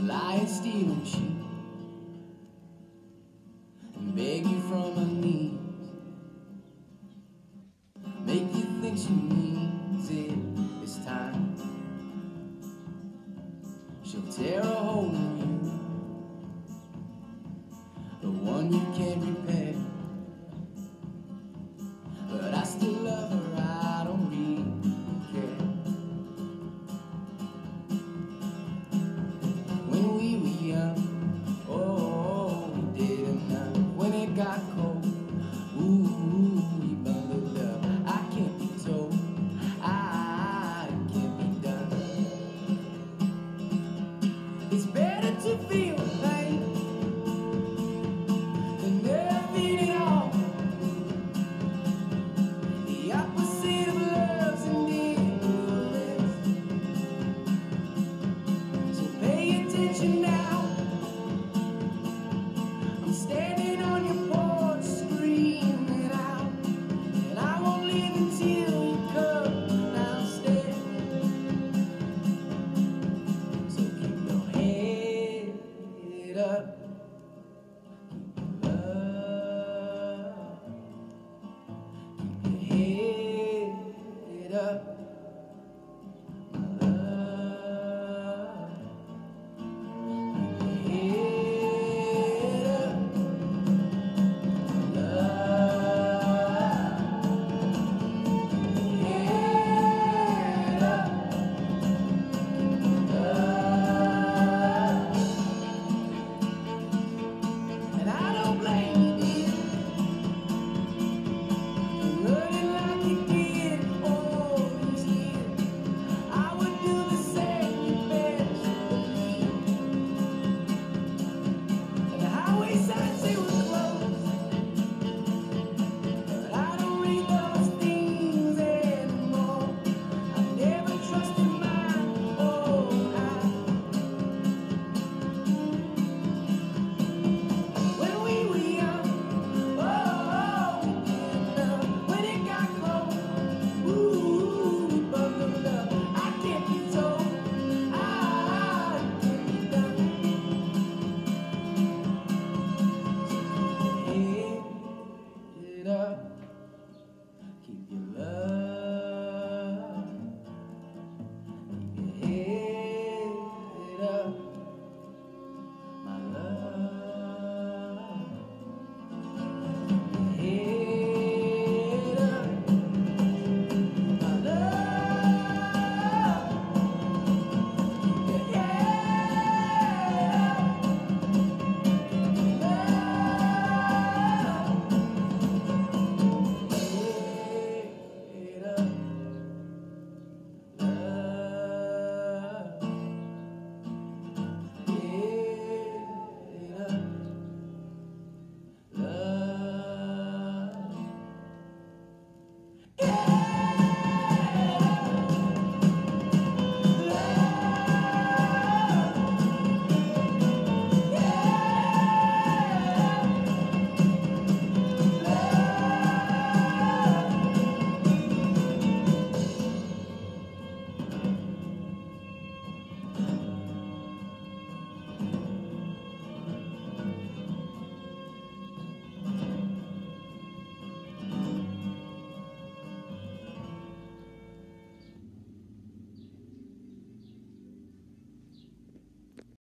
lie and steal and cheat and beg you from her knees, make you think she means it this time. She'll tear a hole in you, the one you can't repair. But I still love her, I don't really care. When we were young, oh, we did enough. When it got cold, ooh, we bundled up. I can't be told, it can't be done. It's better to feel pain than never feel it all. The opposite of love's indifference. So pay attention now. I'm standing on your porch screaming out, and I won't leave until you come downstairs. So keep your head up, keep your love, keep your head up.